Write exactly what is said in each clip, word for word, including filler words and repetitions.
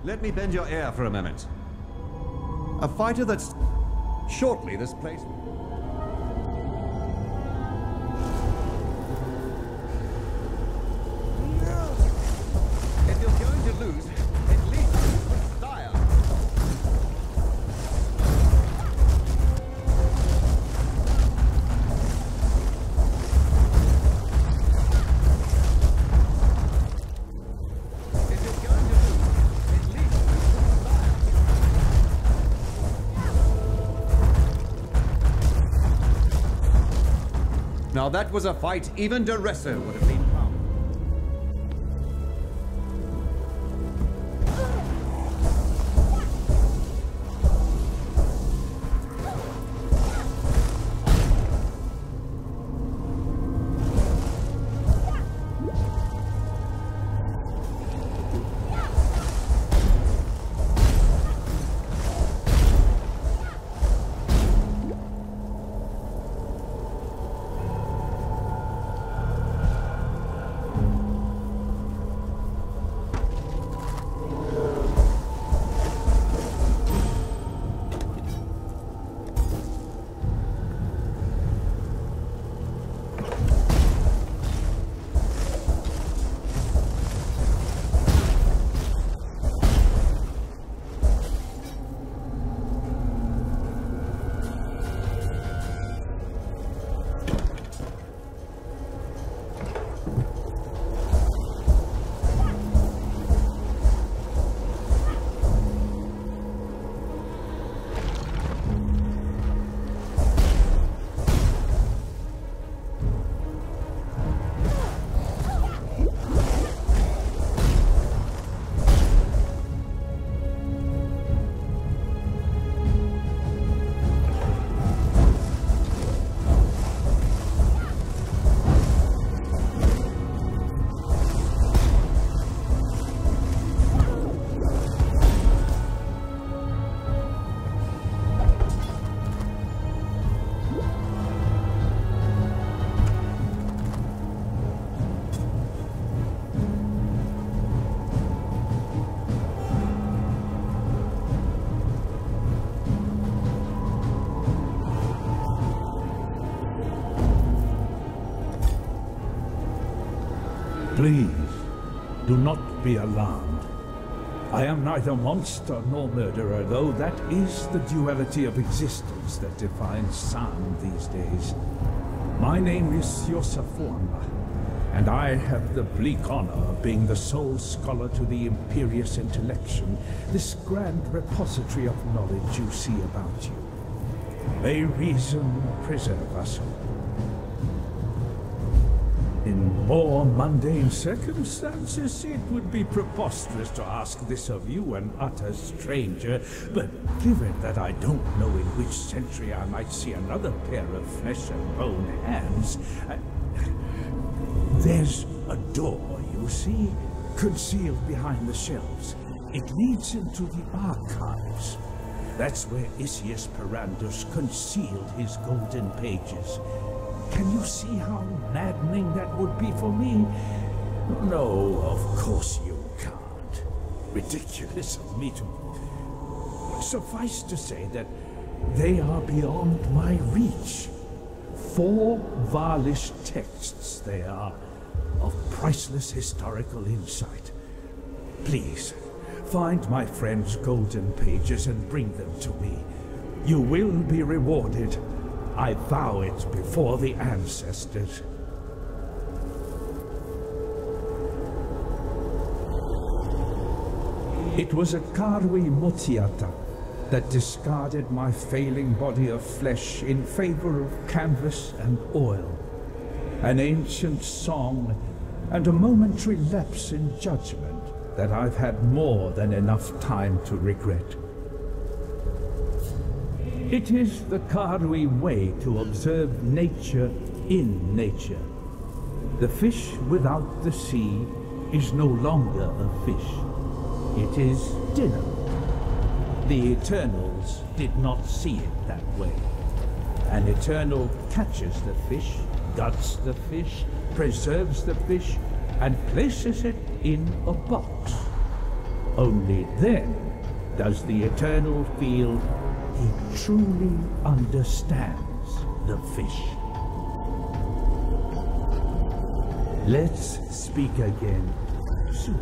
Let me bend your ear for a moment. A fighter that's... Shortly, this place... If you're going to lose, at least lose with style. If you're going to lose, at least lose with style. Now that was a fight even Deresso would have been proud. Please, do not be alarmed. I am neither monster nor murderer, though that is the duality of existence that defines sound these days. My name is Yosafuamba, and I have the bleak honor of being the sole scholar to the Imperious Intellection, this grand repository of knowledge you see about you. May reason preserve us all. In more mundane circumstances, it would be preposterous to ask this of you, an utter stranger, but given that I don't know in which century I might see another pair of flesh and bone hands, I... there's a door, you see, concealed behind the shelves. It leads into the archives. That's where Isius Perandus concealed his golden pages. Can you see how maddening that would be for me? No, of course you can't. Ridiculous of me to... Suffice to say that they are beyond my reach. Four Varlish texts they are, of priceless historical insight. Please, find my friend's golden pages and bring them to me. You will be rewarded. I vow it before the ancestors. It was a Karwi Motiata that discarded my failing body of flesh in favor of canvas and oil. An ancient song and a momentary lapse in judgment that I've had more than enough time to regret. It is the Karwi way to observe nature in nature. The fish without the sea is no longer a fish. It is dinner. The Eternals did not see it that way. An Eternal catches the fish, guts the fish, preserves the fish, and places it in a box. Only then does the Eternal feel he truly understands the fish. Let's speak again soon.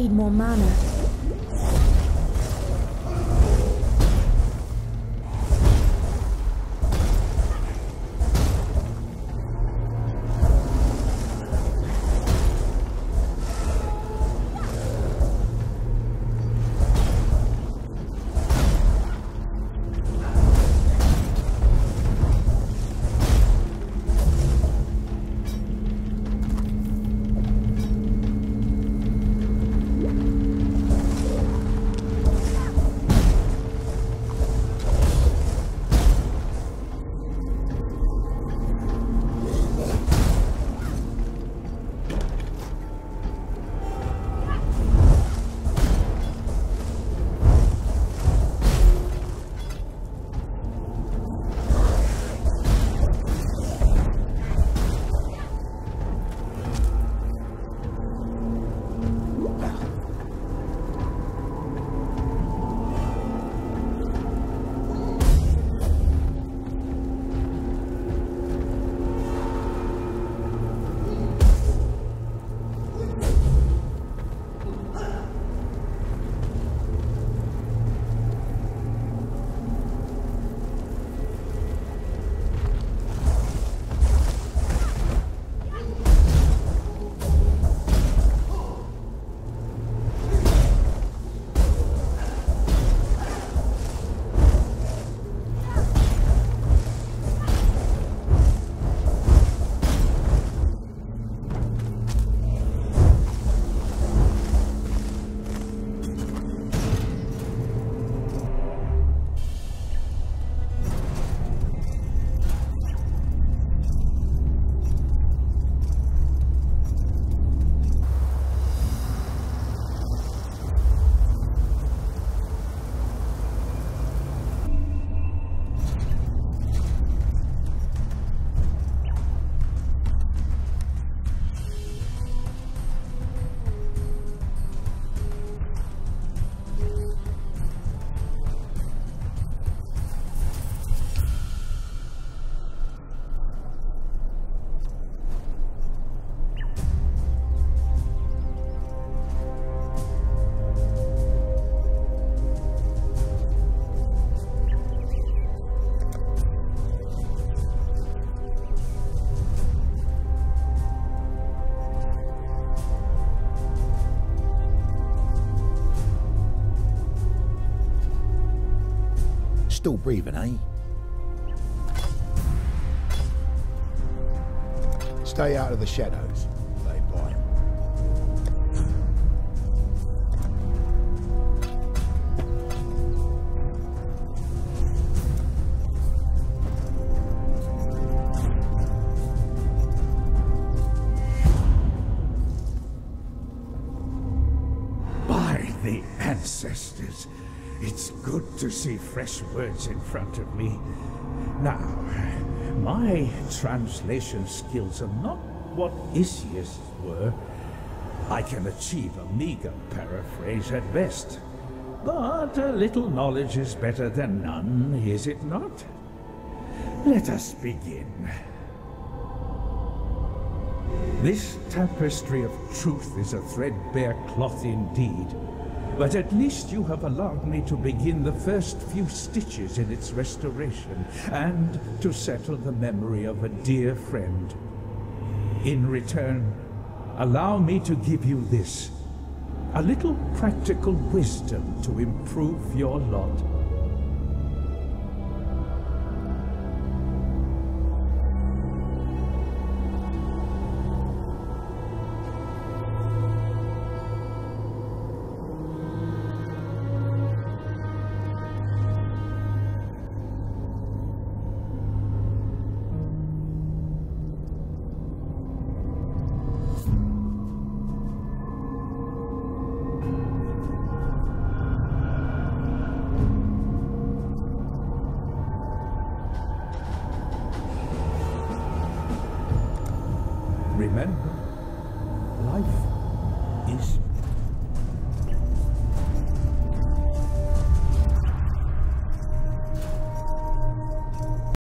need more mana. Still breathing, eh? Stay out of the shadows, playboy. By the ancestors, it's good to see fresh words in front of me. Now, my translation skills are not what Isius' were. I can achieve a meager paraphrase at best. But a little knowledge is better than none, is it not? Let us begin. This tapestry of truth is a threadbare cloth indeed. But at least you have allowed me to begin the first few stitches in its restoration, and to settle the memory of a dear friend. In return, allow me to give you this, a little practical wisdom to improve your lot. Remember, life is